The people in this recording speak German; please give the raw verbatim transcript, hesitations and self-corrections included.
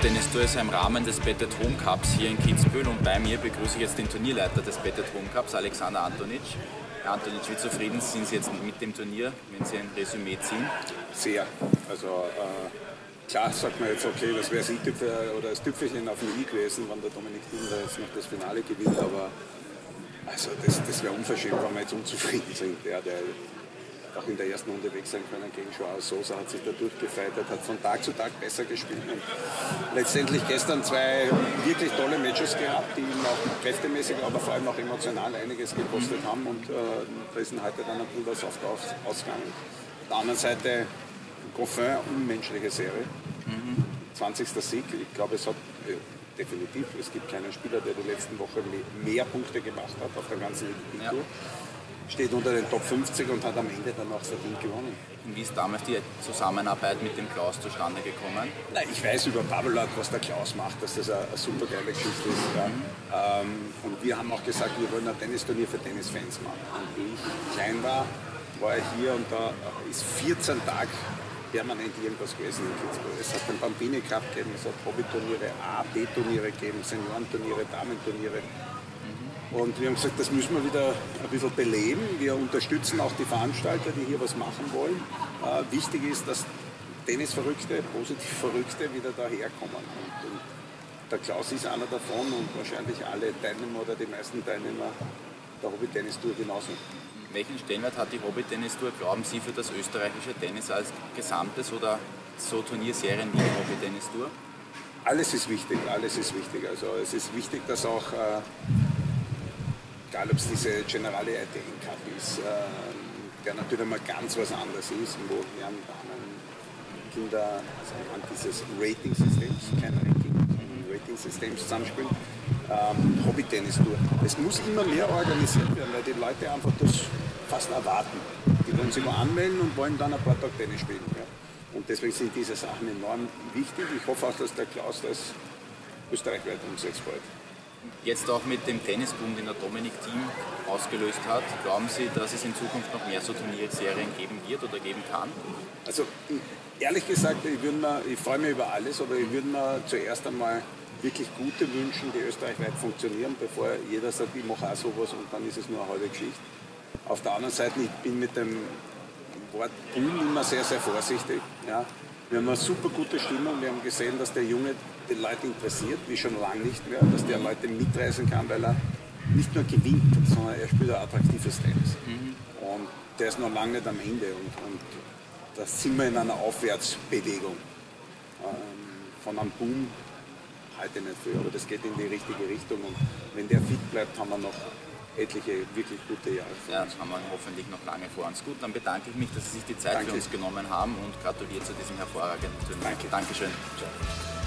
Tennis Tour ist im Rahmen des Bet at Home Cups hier in Kitzbühel und bei mir begrüße ich jetzt den Turnierleiter des Bet at Home Cups, Alexander Antonic. Herr Antonic, wie zufrieden sind Sie jetzt mit dem Turnier, wenn Sie ein Resümee ziehen? Sehr. Also äh, klar sagt man jetzt, okay, das wäre das oder das Tüpfelchen auf dem i gewesen, wenn der Dominik Thiem da jetzt noch das Finale gewinnt, aber also das, das wäre unverschämt, wenn wir jetzt unzufrieden sind. Ja, der auch in der ersten Runde weg sein können gegen Joao Sousa, hat sich da durchgefeitet, hat von Tag zu Tag besser gespielt und letztendlich gestern zwei wirklich tolle Matches gehabt, die ihn auch kräftemäßig, aber vor allem auch emotional einiges gekostet haben und äh, da ist heute dann ein Pulvers auf ausgegangen. Auf der anderen Seite Goffin, unmenschliche Serie, mhm. zwanzigster Sieg, ich glaube es hat äh, definitiv, es gibt keinen Spieler, der die letzten Woche mehr Punkte gemacht hat auf der ganzen Tour. Ja. Steht unter den Top fünfzig und hat am Ende dann auch verdient gewonnen. Und wie ist damals die Zusammenarbeit mit dem Klaus zustande gekommen? Na, ich weiß über Babolat, was der Klaus macht, dass das eine, eine super geile Geschichte ist. Ja. Mhm. Ähm, und wir haben auch gesagt, wir wollen ein Tennisturnier für Tennisfans machen. Und wie ich klein war, war ich hier und da ist vierzehn Tage permanent irgendwas gewesen in Kitzbühel. Es hat den Bambini Cup gegeben, es hat Hobbyturniere, A, B-Turniere gegeben, Seniorenturniere, Damenturniere. Und wir haben gesagt, das müssen wir wieder ein bisschen beleben. Wir unterstützen auch die Veranstalter, die hier was machen wollen. Äh, wichtig ist, dass Tennisverrückte, positiv Verrückte wieder daherkommen. Und, und der Klaus ist einer davon und wahrscheinlich alle Teilnehmer oder die meisten Teilnehmer der Hobby-Tennis-Tour genauso. Welchen Stellenwert hat die Hobby-Tennis-Tour, glauben Sie, für das österreichische Tennis als Gesamtes oder so Turnierserien wie die Hobby-Tennis-Tour? Alles ist wichtig, alles ist wichtig. Also es ist wichtig, dass auch äh, egal ob es diese Generale I T N Cup ist, äh, der natürlich mal ganz was anderes ist, wo Herren, Damen, Kinder also anhand dieses Rating-Systems, kein Ranking, sondern Rating-Systems zusammenspielen. Ähm, Hobby-Tennis-Tour. Es muss immer mehr organisiert werden, weil die Leute einfach das fast erwarten. Die wollen sich mal anmelden und wollen dann ein paar Tage Tennis spielen. Ja. Und deswegen sind diese Sachen enorm wichtig. Ich hoffe auch, dass der Klaus das österreichweit umsetzt bald. Jetzt auch mit dem Tennisboom, den der Dominik Thiem ausgelöst hat, glauben Sie, dass es in Zukunft noch mehr so Turnierserien geben wird oder geben kann? Also ehrlich gesagt, ich, mir, ich freue mich über alles, aber ich würde mir zuerst einmal wirklich gute wünschen, die österreichweit funktionieren, bevor jeder sagt, ich mache auch sowas und dann ist es nur eine halbe Geschichte. Auf der anderen Seite, ich bin mit dem Wort Boom immer sehr, sehr vorsichtig. Ja. Wir haben eine super gute Stimmung, wir haben gesehen, dass der Junge die Leute interessiert, wie schon lange nicht mehr, dass der Leute mitreisen kann, weil er nicht nur gewinnt, sondern er spielt ein attraktives Tennis. Mhm. Und der ist noch lange nicht am Ende und, und da sind wir in einer Aufwärtsbewegung. Ähm, von einem Boom halte ich nicht viel, aber das geht in die richtige Richtung und wenn der fit bleibt, haben wir noch etliche wirklich gute Jahre. Ja, das haben wir hoffentlich noch lange vor uns. Gut, dann bedanke ich mich, dass Sie sich die Zeit Danke. für uns genommen haben und gratuliere zu diesem hervorragenden Turnier. Danke. Dankeschön. Ciao.